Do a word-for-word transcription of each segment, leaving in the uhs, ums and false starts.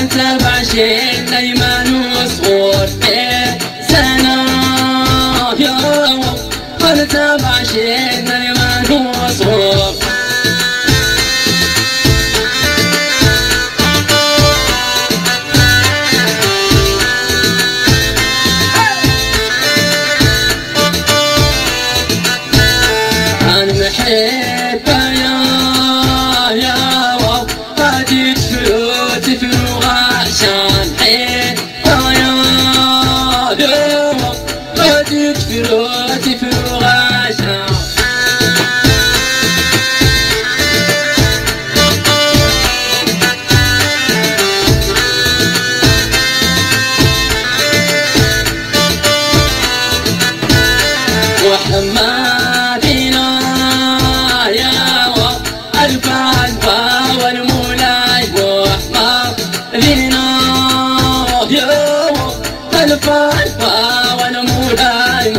والتبع شين دايما وصور سنة يا والتبع شين دايما وصور محبة يا يا واو هادي تفوت تفوق عشان حبة يا يا واو هادي تفوت تفوق عشان وحمادنا الفا الفا والمولاي وحمار فينا يا الفا الفا والمولاي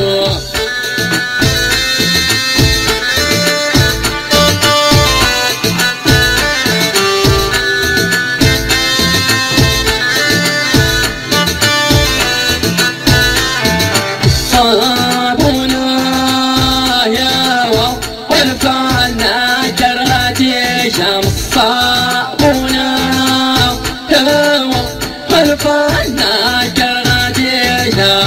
صابونا يا والفا شمس صابونا هوا والفانا كراتيشا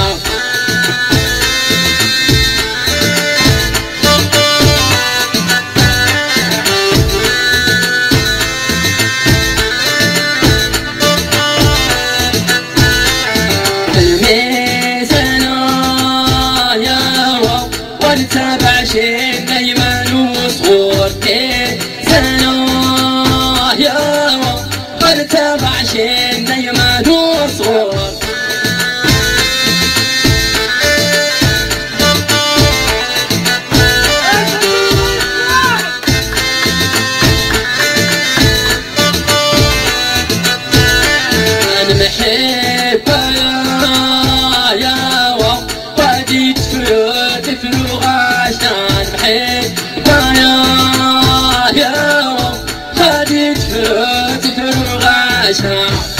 الميزنا يا واو والتبع شين دايما وصور سنة يا والتبع شين دايما وصور أنا محبة يا يا وادي تفرق تفرق عشان محبة يا يا هادي تفرق تفرق عشان